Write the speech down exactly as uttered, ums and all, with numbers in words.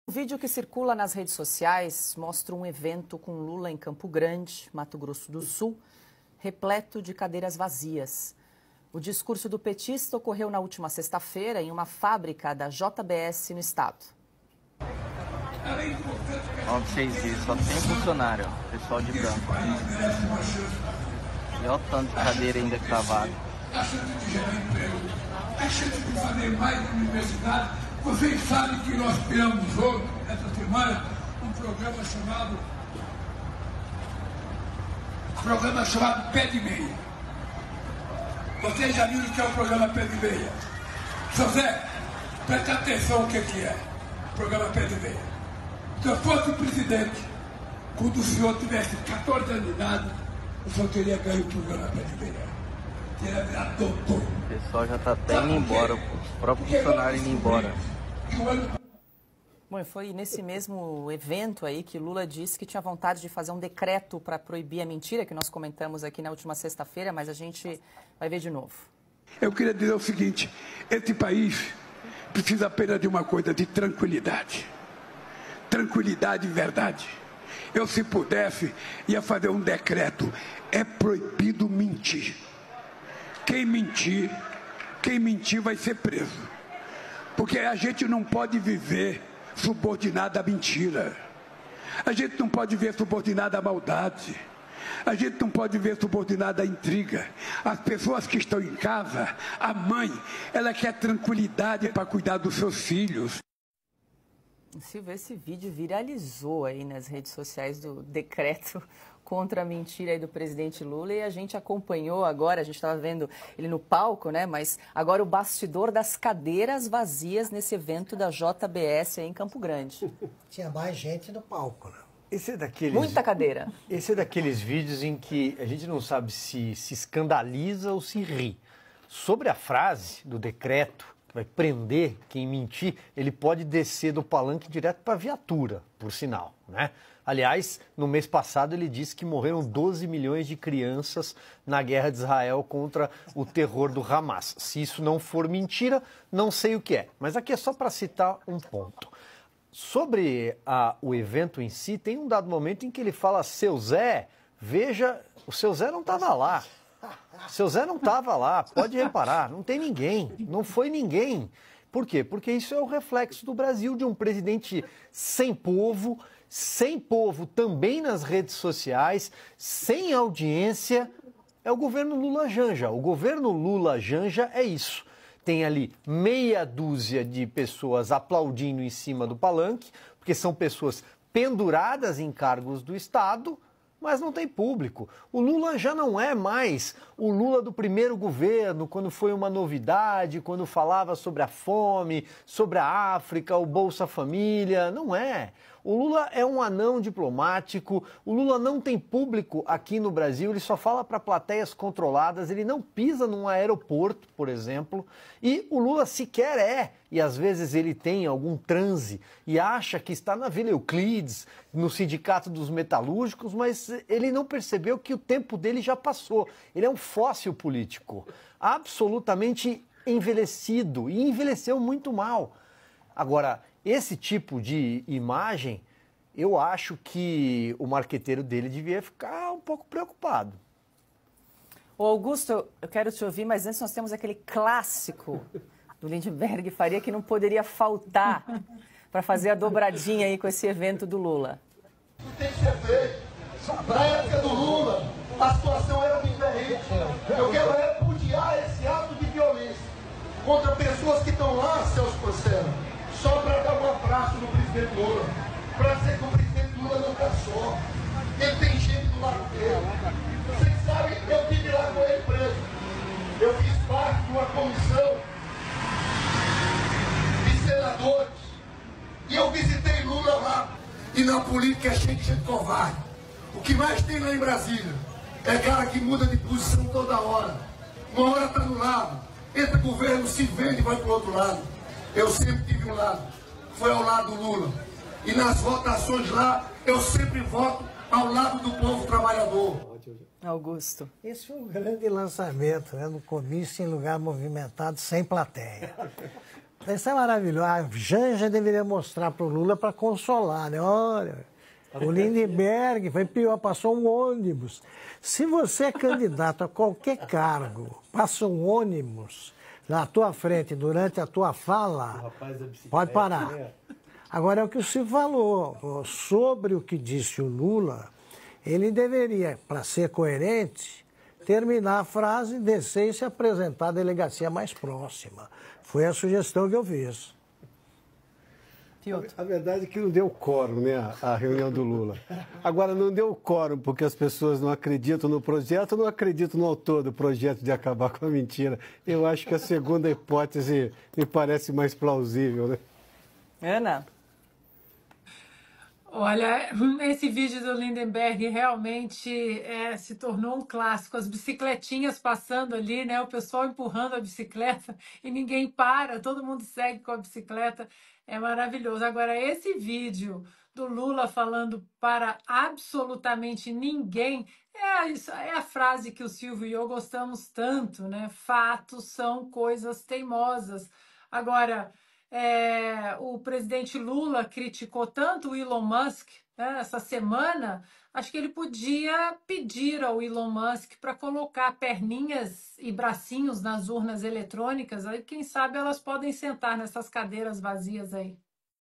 O vídeo que circula nas redes sociais mostra um evento com Lula em Campo Grande, Mato Grosso do Sul, repleto de cadeiras vazias. O discurso do petista ocorreu na última sexta-feira em uma fábrica da J B S no estado. Olha vocês verem, só tem funcionário, pessoal de branco. E olha o tanto de cadeira ainda que tá vaga. É chance de fazer mais na universidade. Vocês sabem que nós criamos hoje, essa semana, um programa chamado um programa chamado Pé de Meia. Vocês já viram o que é o programa Pé de Meia? José, preste atenção o que é o programa Pé de Meia. Se eu fosse presidente, quando o senhor tivesse quatorze anos de idade, o senhor teria ganho o programa Pé de Meia. Teria virado doutor. O pessoal já tá até indo embora, os próprios funcionários indo embora. Bom, foi nesse mesmo evento aí que Lula disse que tinha vontade de fazer um decreto para proibir a mentira, que nós comentamos aqui na última sexta-feira, mas a gente vai ver de novo. Eu queria dizer o seguinte, esse país precisa apenas de uma coisa, de tranquilidade. Tranquilidade e verdade. Eu, se pudesse, ia fazer um decreto. É proibido mentir. Quem mentir, quem mentir vai ser preso. Porque a gente não pode viver subordinado à mentira. A gente não pode viver subordinado à maldade. A gente não pode viver subordinado à intriga. As pessoas que estão em casa, a mãe, ela quer tranquilidade para cuidar dos seus filhos. Silvio, esse vídeo viralizou aí nas redes sociais do decreto contra a mentira aí do presidente Lula e a gente acompanhou agora, a gente estava vendo ele no palco, né? Mas agora o bastidor das cadeiras vazias nesse evento da J B S aí em Campo Grande. Tinha mais gente no palco, né? Esse é daqueles, Muita cadeira. Esse é daqueles vídeos em que a gente não sabe se se escandaliza ou se ri. Sobre a frase do decreto, que vai prender quem mentir, ele pode descer do palanque direto para a viatura, por sinal, né? Aliás, no mês passado ele disse que morreram doze milhões de crianças na guerra de Israel contra o terror do Hamas. Se isso não for mentira, não sei o que é. Mas aqui é só para citar um ponto. Sobre a, o evento em si, tem um dado momento em que ele fala, seu Zé, veja, o seu Zé não estava lá. Seu Zé não estava lá, pode reparar, não tem ninguém, não foi ninguém. Por quê? Porque isso é o reflexo do Brasil, de um presidente sem povo, sem povo também nas redes sociais, sem audiência. É o governo Lula-Janja. O governo Lula-Janja é isso. Tem ali meia dúzia de pessoas aplaudindo em cima do palanque, porque são pessoas penduradas em cargos do Estado, mas não tem público. O Lula já não é mais o Lula do primeiro governo, quando foi uma novidade, quando falava sobre a fome, sobre a África, o Bolsa Família. Não é. O Lula é um anão diplomático, o Lula não tem público aqui no Brasil, ele só fala para plateias controladas, ele não pisa num aeroporto, por exemplo, e o Lula sequer é, e às vezes ele tem algum transe e acha que está na Vila Euclides, no Sindicato dos Metalúrgicos, mas ele não percebeu que o tempo dele já passou. Ele é um fóssil político, absolutamente envelhecido, e envelheceu muito mal. Agora, esse tipo de imagem, eu acho que o marqueteiro dele devia ficar um pouco preocupado. Ô Augusto, eu quero te ouvir, mas antes nós temos aquele clássico do Lindenberg Faria que não poderia faltar para fazer a dobradinha aí com esse evento do Lula. Tem que ser feito. Na época do Lula, a situação era diferente. Eu quero repudiar esse ato de violência contra pessoas que estão lá, Celso Porcela, só para dar um abraço no presidente Lula, para dizer que o presidente Lula não está só. Ele tem gente do lado dele. Vocês sabem, eu tive lá com ele preso. Eu fiz parte de uma comissão de senadores e eu visitei Lula lá. E na política é cheio de gente covarde. O que mais tem lá em Brasília é cara que muda de posição toda hora. Uma hora está no lado, entra governo, se vende e vai para o outro lado. Eu sempre tive um lado, foi ao lado do Lula. E nas votações lá, eu sempre voto ao lado do povo trabalhador. Augusto. Esse foi um grande lançamento, né? No comício em lugar movimentado, sem plateia. Isso é maravilhoso. A Janja deveria mostrar para o Lula para consolar, né? Olha, o Lindenberg foi pior, passou um ônibus. Se você é candidato a qualquer cargo, passa um ônibus na tua frente durante a tua fala, pode parar. Agora, é o que o Silvio falou, sobre o que disse o Lula, ele deveria, para ser coerente, terminar a frase, descer e se apresentar à delegacia mais próxima. Foi a sugestão que eu fiz. A verdade é que não deu quórum, né, a, a reunião do Lula. Agora, não deu quórum porque as pessoas não acreditam no projeto, não acreditam no autor do projeto de acabar com a mentira. Eu acho que a segunda hipótese me parece mais plausível, né? Ana? Olha, esse vídeo do Lindenberg realmente é, se tornou um clássico. As bicicletinhas passando ali, né? O pessoal empurrando a bicicleta e ninguém para, todo mundo segue com a bicicleta. É maravilhoso. Agora, esse vídeo do Lula falando para absolutamente ninguém, é, isso, é a frase que o Silvio e eu gostamos tanto, né? Fatos são coisas teimosas. Agora, É, o presidente Lula criticou tanto o Elon Musk, né, essa semana, acho que ele podia pedir ao Elon Musk para colocar perninhas e bracinhos nas urnas eletrônicas, aí quem sabe elas podem sentar nessas cadeiras vazias aí.